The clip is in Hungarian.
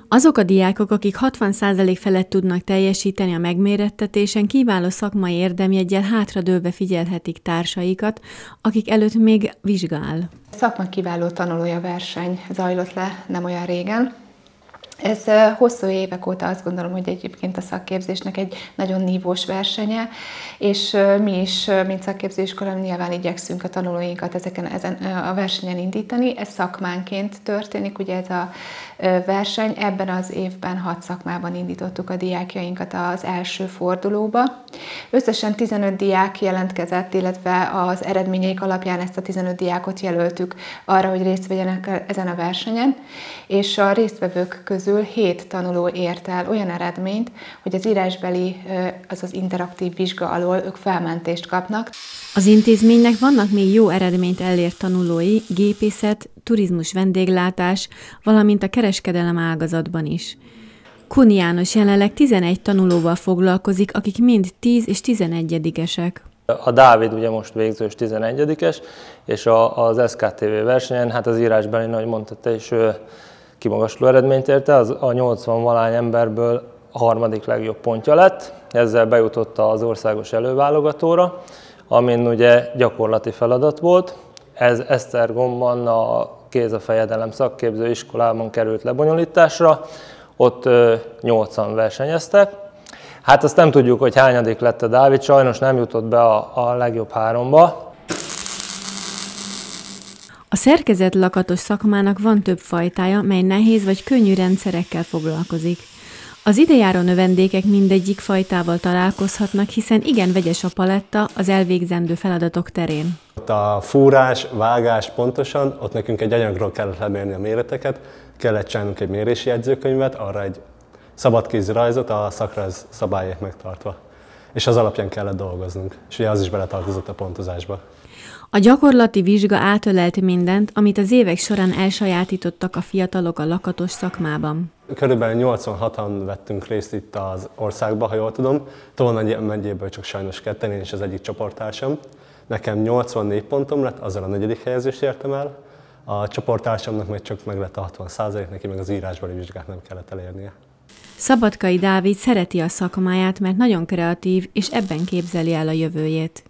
Azok a diákok, akik 60% felett tudnak teljesíteni a megmérettetésen, kiváló szakmai érdemjeggyel hátradőlve figyelhetik társaikat, akik előtt még vizsga áll. Szakma kiváló tanulója verseny zajlott le nem olyan régen. Ez hosszú évek óta azt gondolom, hogy egyébként a szakképzésnek egy nagyon nívós versenye, és mi is, mint szakképzőiskola, nyilván igyekszünk a tanulóinkat ezen a versenyen indítani. Ez szakmánként történik, ugye ez a verseny. Ebben az évben 6 szakmában indítottuk a diákjainkat az első fordulóba. Összesen 15 diák jelentkezett, illetve az eredményeik alapján ezt a 15 diákot jelöltük arra, hogy részt vegyenek ezen a versenyen, és a résztvevők közül 7 tanuló ért el olyan eredményt, hogy az írásbeli, azaz interaktív vizsga alól ők felmentést kapnak. Az intézménynek vannak még jó eredményt elért tanulói, gépészet, turizmus, vendéglátás, valamint a kereskedelem ágazatban is. Kun János jelenleg 11 tanulóval foglalkozik, akik mind 10 és 11-esek. A Dávid ugye most végzős 11-es, és az SKTV versenyen, hát az írásbeli, ahogy mondta te is, kimagasló eredményt érte, az a 80-valány emberből a 3. legjobb pontja lett, ezzel bejutott az országos előválogatóra, amin ugye gyakorlati feladat volt. Ez Esztergomban a Kéz a fejedelem szakképző iskolában került lebonyolításra, ott 80 versenyeztek. Hát azt nem tudjuk, hogy hányadik lett a Dávid, sajnos nem jutott be a legjobb 3-ba. A szerkezetlakatos szakmának van több fajtája, mely nehéz vagy könnyű rendszerekkel foglalkozik. Az idejáró növendékek mindegyik fajtával találkozhatnak, hiszen igen vegyes a paletta az elvégzendő feladatok terén. Ott a fúrás, vágás pontosan, ott nekünk egy anyagról kellett lemérni a méreteket, kellett csinálnunk egy mérési jegyzőkönyvet, arra egy szabadkézi rajzot a szakrajz szabályait megtartva. És az alapján kellett dolgoznunk, és ugye az is beletartozott a pontozásba. A gyakorlati vizsga átölelt mindent, amit az évek során elsajátítottak a fiatalok a lakatos szakmában. Körülbelül 86-an vettünk részt itt az országban, ha jól tudom. Tolna megyéből csak sajnos 2, én és az egyik csoporttársam. Nekem 84 pontom lett, azzal a 4. helyezést értem el. A csoporttársamnak meg csak meg lett a 60%, neki meg az írásbeli vizsgát nem kellett elérnie. Szabadkai Dávid szereti a szakmáját, mert nagyon kreatív, és ebben képzeli el a jövőjét.